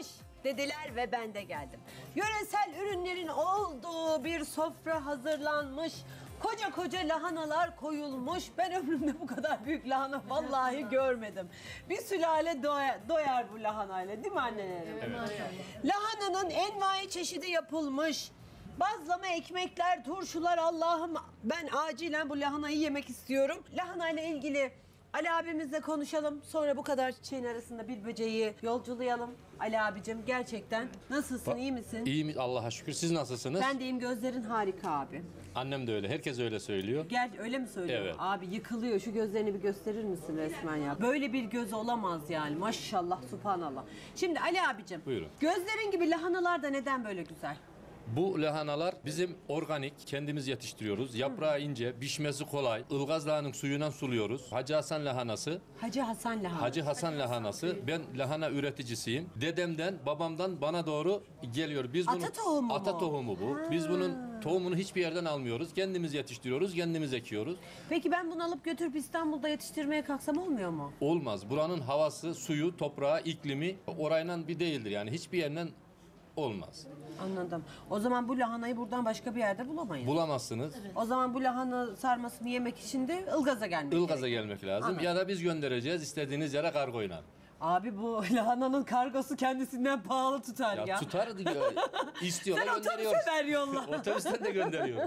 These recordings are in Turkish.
hazırlanmış dediler ve ben de geldim. Yöresel ürünlerin olduğu bir sofra hazırlanmış. Koca koca lahanalar koyulmuş. Ben ömrümde bu kadar büyük lahana vallahi görmedim. Bir sülale doyar bu lahanayla, değil mi annelerim? Evet. Lahananın envai çeşidi yapılmış. Bazlama ekmekler, turşular, Allah'ım ben acilen bu lahanayı yemek istiyorum. Lahanayla ilgili Ali abimizle konuşalım. Sonra bu kadar çiçeğin arasında bir böceği yolculayalım. Ali abicim gerçekten nasılsın, iyi misin? İyiyim Allah'a şükür. Siz nasılsınız? Ben deyim, gözlerin harika abi. Annem de öyle. Herkes öyle söylüyor. Gel, öyle mi söylüyor? Evet. Abi yıkılıyor. Şu gözlerini bir gösterir misin resmen ya? Böyle bir göz olamaz yani. Maşallah, subhanallah. Şimdi Ali abicim. Buyurun. Gözlerin gibi lahanalar da neden böyle güzel? Bu lahanalar bizim organik, kendimiz yetiştiriyoruz. Yaprağı ince, pişmesi kolay. Ilgaz Dağı'nın suyundan suluyoruz. Hacı Hasan lahanası. Hacı Hasan lahanası. Hacı Hasan lahanası. Ben lahana üreticisiyim. Dedemden, babamdan bana doğru geliyor. Biz Ata tohumu bu. Ata tohumu bu. Biz bunun tohumunu hiçbir yerden almıyoruz. Kendimiz yetiştiriyoruz, kendimiz ekiyoruz. Peki ben bunu alıp götürüp İstanbul'da yetiştirmeye kalksam olmuyor mu? Olmaz. Buranın havası, suyu, toprağı, iklimi orayla bir değildir. Yani hiçbir yerden olmaz. Anladım. O zaman bu lahanayı buradan başka bir yerde bulamayız. Bulamazsınız. O zaman bu lahana sarmasını yemek için de Ilgaz'a gelmek Ilgaz'a gerekiyor. gelmek lazım. Anladım. Ya da biz göndereceğiz istediğiniz yere kargoyla. Abi bu lahananın kargosu kendisinden pahalı tutar ya. Ya tutar diyor. İstiyorlar Sen gönderiyoruz. otobüse ver yolla. Otobüsten de gönderiyor.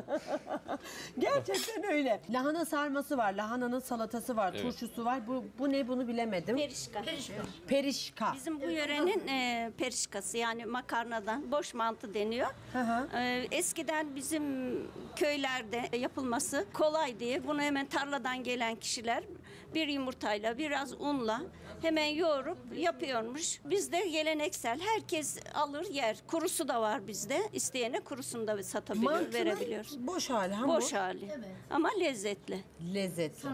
Gerçekten öyle. Lahana sarması var, lahananın salatası var, Evet. turşusu var. Bu ne, bunu bilemedim. Perişka. Perişka. Bizim bu yörenin perişkası, yani makarnadan boş mantı deniyor. Hı hı. Eskiden bizim köylerde yapılması kolay diye bunu hemen tarladan gelen kişiler bir yumurtayla biraz unla hemen yoğurup yapıyormuş. Bizde geleneksel, herkes alır yer. Kurusu da var bizde. İsteyene kurusunu da satabiliyor, Mantının verebiliyoruz. boş hali ha Boş hali. Ama lezzetli. Lezzetli.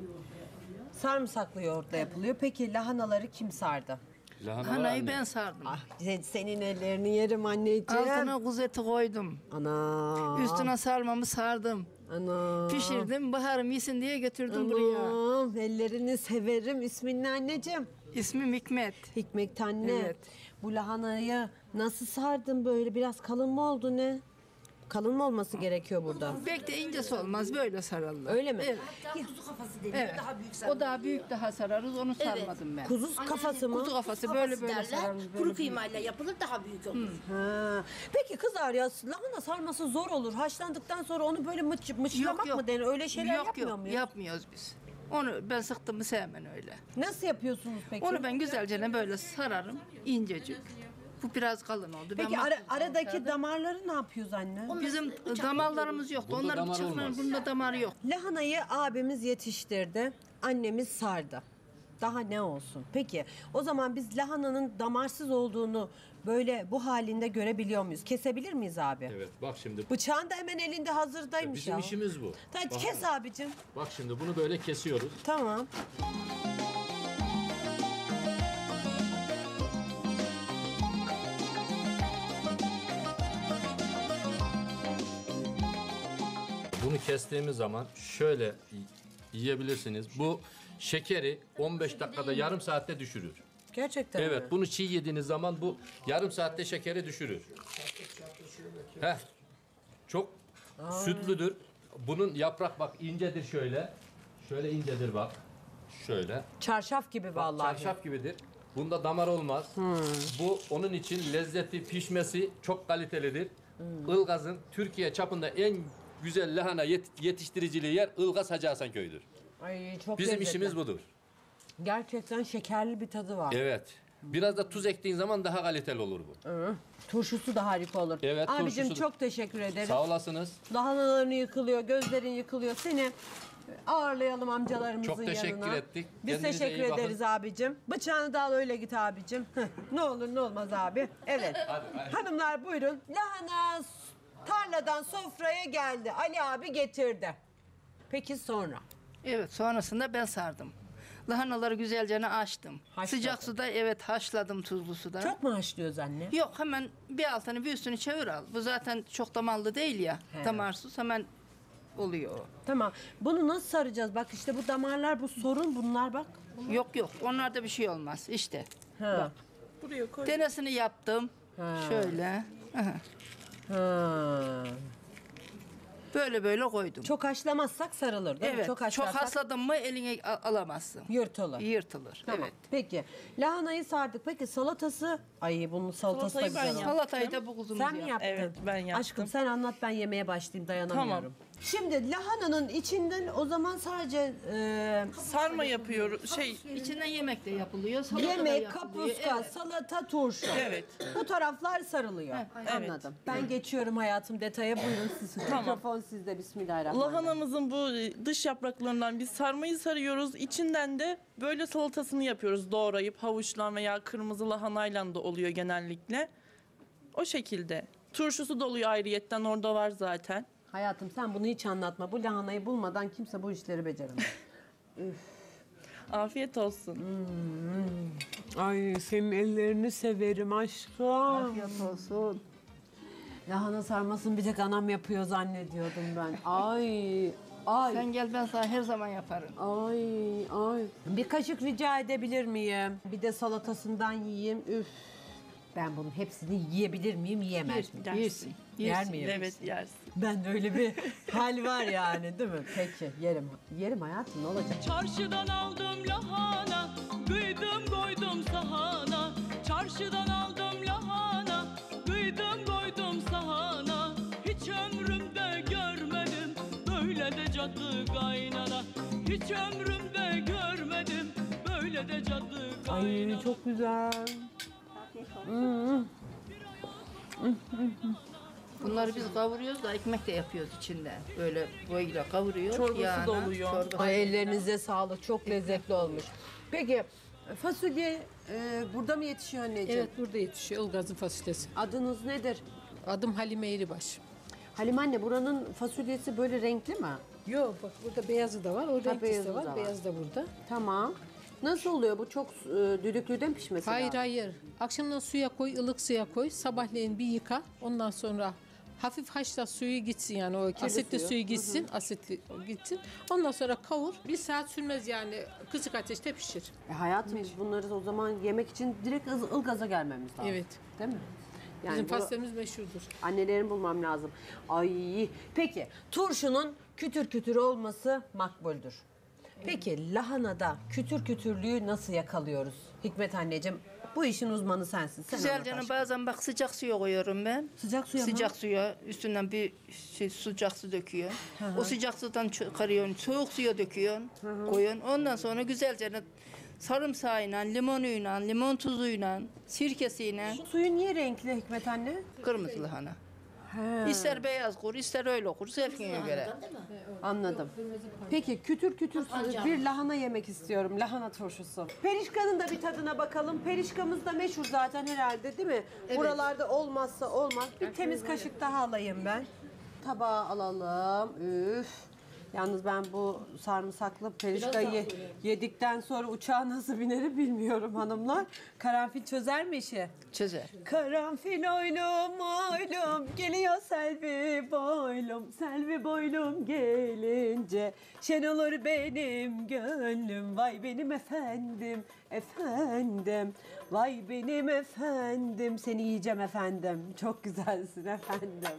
Sarımsaklı yoğurtla yapılıyor. Peki lahanaları kim sardı? Hanayı ben sardım. Ah, senin ellerini yerim anneciğim. Altına kuzu eti koydum. Ana. Üstüne sarmamı sardım. Ana. Pişirdim. Baharım yesin diye götürdüm buraya. Anam, ellerini severim. İsmin ne anneciğim? İsmim Hikmet. Hikmet anne. Evet. Bu lahanayı nasıl sardın böyle? Biraz kalın mı oldu ne? Kalın mı olması gerekiyor burada? Pek de incesi olmaz. Böyle sararlar. Öyle mi? Evet. Kuzu kafası deniyor. Evet. Daha büyük O daha büyük daha sararız. Onu sarmadım ben. Kuzu kafası mı? Kuzu kafası böyle böyle derler. sararız. Böyle Kuru büyük. kıymayla yapılır, daha büyük olur. Ha. Peki kızlar ya, lahana sarması zor olur. Haşlandıktan sonra onu böyle mıçlamak mı denir? Öyle şeyler yapmıyor muyuz? Yapmıyoruz biz. Onu ben sıktığımı sevmem öyle. Nasıl yapıyorsunuz peki? Onu ben güzelce böyle sararım. İncecik. Bu biraz kalın oldu. Peki Ben aradaki damarları ne yapıyoruz anne? bizim damarlarımız yoktu. Bunda Onların damar bıçakları, olmaz. bunda damarı yok. Lahanayı abimiz yetiştirdi. Annemiz sardı. Daha ne olsun? Peki o zaman biz lahananın damarsız olduğunu böyle bu halinde görebiliyor muyuz? Kesebilir miyiz abi? Evet bak şimdi. Bıçağın da hemen elinde hazırdaymış Bizim ya. işimiz bu. Hadi Bak- kes abicim. Bak şimdi bunu böyle kesiyoruz. Tamam. Bunu kestiğimiz zaman şöyle yiyebilirsiniz. Bu şekeri 15 dakikada yarım saatte düşürür. Gerçekten mi? Evet bunu çiğ yediğiniz zaman bu yarım saatte şekeri düşürür. Heh. Çok sütlüdür. Bunun yaprak bak incedir şöyle. Şöyle incedir bak. Şöyle. Çarşaf gibi Bak, vallahi. çarşaf gibidir. Bunda damar olmaz. Bu onun için lezzeti, pişmesi çok kalitelidir. Ilgaz'ın Türkiye çapında en güzel lahana yetiştiriciliği yer Ilgaz Hacı Hasan köyüdür. Ay çok Bizim lezzetli. işimiz budur. Gerçekten şekerli bir tadı var. Evet. Biraz da tuz ektiğin zaman daha kaliteli olur bu. Turşusu da harika olur. Evet, Abicim turşusu- çok teşekkür ederim. Sağ olasınız. Lahanaların yıkılıyor, gözlerin yıkılıyor. Seni ağırlayalım amcalarımızın Çok teşekkür yanına. ettik. Biz Kendinize teşekkür iyi bakın. ederiz abicim. Bıçağını da al öyle git abicim. Ne olur ne olmaz abi. Evet. Hanımlar buyurun. Lahana tarladan sofraya geldi. Ali abi getirdi. Peki sonra? Evet, sonrasında ben sardım. Lahanaları güzelce açtım. Haşladın. Sıcak suda evet haşladım, tuzlu suda. Çok mu haşlıyoruz anne? Yok, hemen bir altını bir üstünü çevir al. Bu zaten çok damarlı değil ya. He. Damarsız hemen oluyor o. Tamam. Bunu nasıl saracağız? Bak işte bu damarlar, bu sorun bunlar bak. Yok onlarda bir şey olmaz işte. Ha. Bak Buraya koy. Denesini yaptım. Şöyle. Aha. Ha. Böyle koydum. Çok haşlamazsak sarılır değil mi? Evet. Çok Çok haşlarsak hasladın mı eline alamazsın. yırtılır. Yırtılır. Tamam. Evet. Peki lahanayı sardık. Peki salatası? Ay bunun salatası da Salatayı ben güzel olur. Salatayı da bu kuzumuz Sen mi yaptın? Evet, ben yaptım. Aşkım sen anlat, ben yemeğe başlayayım, dayanamıyorum. Tamam. Şimdi lahananın içinden o zaman sadece Sarma yapıyoruz. İçinden yemek de yapılıyor. Salata da yemek, yapılıyor. kapuska, Evet. salata, turşu. Evet. Bu taraflar sarılıyor. Evet. Anladım. Ben geçiyorum hayatım detaya, buyurun siz. Mikrofon sizde, bismillahirrahmanirrahim. Lahanamızın bu dış yapraklarından biz sarmayı sarıyoruz. İçinden de böyle salatasını yapıyoruz. Doğrayıp havuçla veya kırmızı lahanayla da oluyor genellikle. O şekilde. Turşusu da oluyor ayrıyetten, orada var zaten. Hayatım sen bunu hiç anlatma. Bu lahanayı bulmadan kimse bu işleri beceremez. Afiyet olsun. Ay senin ellerini severim aşkım. Afiyet olsun. Lahana sarmasını bir tek anam yapıyor zannediyordum ben. Ay. Ay. Sen gel, ben sana her zaman yaparım. Ay. Bir kaşık rica edebilir miyim? Bir de salatasından yiyeyim. Üf. Ben bunun hepsini yiyebilir miyim, yiyemez miyim? Yersin. Yer miyim? Evet, yersin. Ben de öyle bir hal var yani değil mi? Peki yerim. Yerim hayatım, ne olacak? Çarşıdan aldım lahana, kıydım koydum sahana. Çarşıdan aldım lahana, kıydım koydum sahana. Hiç ömrümde görmedim böyle de cadı kaynana. Hiç ömrümde görmedim böyle de cadı kaynana. Ay çok güzel. Bunları biz kavuruyoruz da ekmek de yapıyoruz içinden. Böyle boyuyla kavuruyoruz. Çorbası da oluyor. Ay ellerinize sağlık. Çok lezzetli olmuş. Peki fasulye burada mı yetişiyor anneciğim? Evet, burada yetişiyor Ilgaz'ın fasulyesi. Adınız nedir? Adım Halime Eğribaş. Halim anne, buranın fasulyesi böyle renkli mi? Yok bak, burada beyazı da var, o renklisi beyazı de var, da var. beyaz da burada. Tamam. Nasıl oluyor bu? Çok düdüklüde mi pişmesi Hayır lazım? hayır, akşamdan suya koy, ılık suya koy, sabahleyin bir yıka, ondan sonra hafif haşla, suyu gitsin yani o asitli suyu gitsin, asitli gitsin. Ondan sonra kavur, bir saat sürmez yani, kısık ateşte pişir. Hayatım biz bunları o zaman yemek için direkt Ilgaz'a gelmemiz lazım. Evet. Değil mi? Bizim bu- fasulyemiz meşhurdur. Annelerin bulmam lazım. Ay peki turşunun kütür kütür olması makbuldür. Peki lahanada kütür kütürlüğü nasıl yakalıyoruz? Hikmet anneciğim, bu işin uzmanı sensin. Sen Güzel anlat canım, aşkım. bazen bak sıcak suya koyuyorum ben. Sıcak suya mı? Sıcak suya üstünden bir sıcak su döküyor. O sıcak sudan çıkarıyorsun, soğuk suya döküyorsun, koyuyorsun. Ondan sonra güzelce sarımsağıyla, limonuyla, limon tuzuyla, sirkesiyle Suyu niye renkli Hikmet anne? kırmızı lahana. İster beyaz kur, ister öyle kur, zevkine göre. Anladım. Peki kütür kütür bir lahana yemek istiyorum. Lahana turşusu. Perişkanın da bir tadına bakalım. Perişkamız da meşhur zaten herhalde değil mi? Buralarda olmazsa olmaz. Bir temiz kaşık daha alayım ben. Tabağa alalım. Üf. Yalnız ben bu sarımsaklı perişkayı yedikten sonra uçağa nasıl binerim bilmiyorum hanımlar. Karanfil çözer mi işi? Çözer. Karanfil oylum oylum geliyor Selvi boylum gelince şen olur benim gönlüm, vay benim efendim vay benim efendim, seni yiyeceğim efendim, çok güzelsin efendim.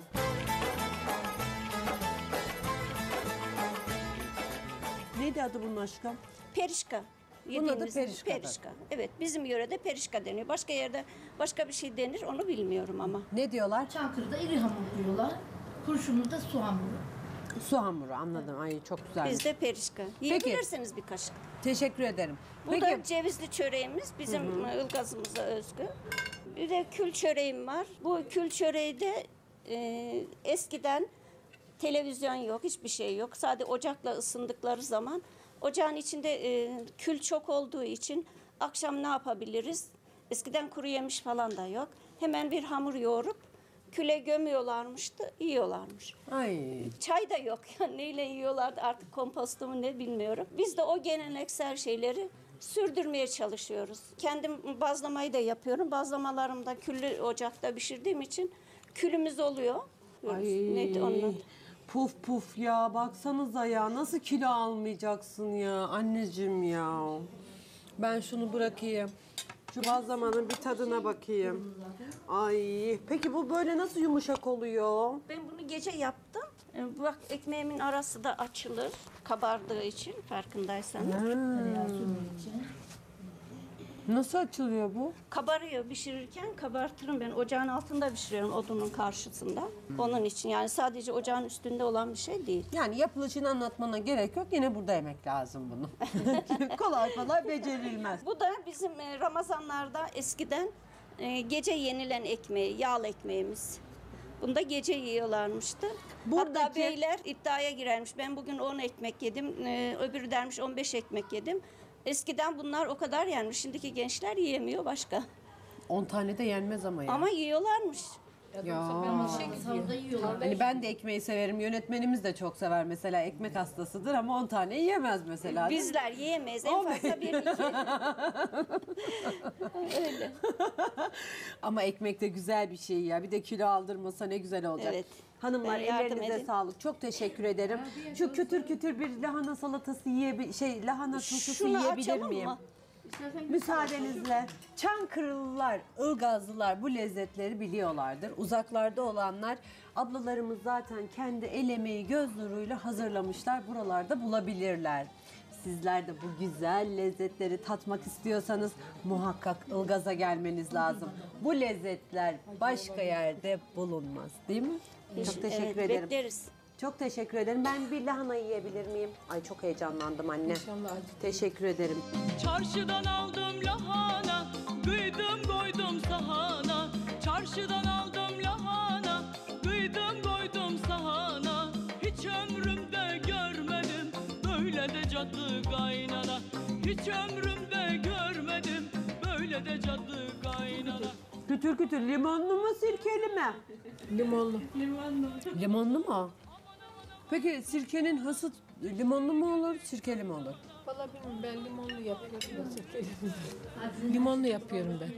Neydi adı bunun aşkım? Perişka. Bunun adı Yediğimiz perişkadır. perişka. Evet, bizim yörede perişka deniyor. Başka yerde başka bir şey denir, onu bilmiyorum ama. Ne diyorlar? Çankırı'da iri hamur diyorlar. Kurşunlu'da su hamuru. Su hamuru, anladım. Ay çok güzel. Bizde perişka. Yiyebilirsiniz bir kaşık. Teşekkür ederim. Bu Peki da cevizli çöreğimiz, bizim Ilgaz'ımıza özgü. Bir de kül çöreğim var. Bu kül çöreği de eskiden televizyon yok, hiçbir şey yok. Sadece ocakla ısındıkları zaman ocağın içinde kül çok olduğu için akşam ne yapabiliriz? Eskiden kuru yemiş falan da yok. Hemen bir hamur yoğurup küle gömüyorlarmıştı, yiyorlarmış. ay Çay da yok. Yani neyle yiyorlardı artık, kompostu mu ne bilmiyorum. Biz de o geleneksel şeyleri sürdürmeye çalışıyoruz. Kendim bazlamayı da yapıyorum. Bazlamalarımı da küllü ocakta pişirdiğim için külümüz oluyor. Neydi onun adı? puf puf ya, baksanıza ya, nasıl kilo almayacaksın ya anneciğim ya. Ben şunu bırakayım. Şu bazlamanın bir tadına bakayım. Ay, peki bu böyle nasıl yumuşak oluyor? Ben bunu gece yaptım. Bak ekmeğimin arası da açılır. Kabardığı için farkındaysanız. Nasıl açılıyor bu? Kabarıyor pişirirken kabartırım ben. Ocağın altında pişiriyorum odunun karşısında. Onun için yani sadece ocağın üstünde olan bir şey değil. Yani yapılışını anlatmana gerek yok. Yine burada yemek lazım bunu. Kolay kolay becerilmez. Bu da bizim Ramazanlarda eskiden gece yenilen ekmeği, yağlı ekmeğimiz. Bunu da gece yiyorlarmıştı. Buradaki- Hatta beyler iddiaya girermiş. Ben bugün 10 ekmek yedim, öbürü dermiş 15 ekmek yedim. Eskiden bunlar o kadar yenmiş. Şimdiki gençler yiyemiyor başka. 10 tane de yenmez ama ya. Ama yiyorlarmış. Ya. Sahurda yiyorlar. Hani ben de ekmeği severim. Yönetmenimiz de çok sever mesela. Ekmek hastasıdır ama 10 tane yiyemez mesela. değil mi? Bizler yiyemeyiz. En fazla bir iki. Öyle. Ama ekmek de güzel bir şey ya. Bir de kilo aldırmasa ne güzel olacak. Evet. Hanımlar Ben yardım ellerinize edeyim. sağlık. Çok teşekkür ederim. Şu kütür kütür bir lahana salatası lahana turşusu Şunu yiyebilir açalım miyim? mı? Müsaadenizle. Çankırılılar, Ilgazlılar bu lezzetleri biliyorlardır. Uzaklarda olanlar, ablalarımız zaten kendi el emeği göz nuruyla hazırlamışlar. Buralarda bulabilirler. Sizler de bu güzel lezzetleri tatmak istiyorsanız muhakkak Ilgaz'a gelmeniz lazım. Bu lezzetler başka yerde bulunmaz, değil mi? Çok teşekkür Evet, ederim. bekleriz. Çok teşekkür ederim. Ben bir lahana yiyebilir miyim? Ay çok heyecanlandım anne. İnşallah acı. Teşekkür ederim. Çarşıdan aldım lahana, kıydım koydum sahana. Çarşıdan aldım lahana, kıydım koydum sahana. Hiç ömrümde görmedim böyle de cadı kaynana. Hiç ömrümde görmedim böyle de cadı kaynana. Kütür kütür limonlu mu sirkeli mi? Limonlu. Limonlu mu? Peki sirkenin hası limonlu mu olur, sirkeli mi olur? Vallahi bilmiyorum, ben limonlu yapıyorum. da sirkeli. Limonlu yapıyorum ben.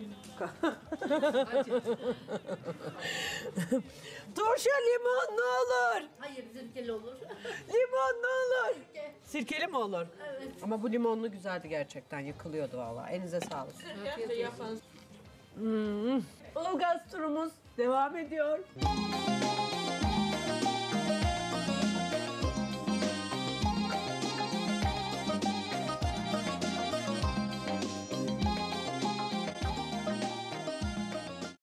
Turşu limonlu olur. Hayır zirkeli olur. Limonlu olur. Sirkeli mi olur? Evet. Ama bu limonlu güzeldi gerçekten. Yıkılıyordu vallahi. Elinize sağlık. Afiyet olsun. Ilgaz turumuz devam ediyor.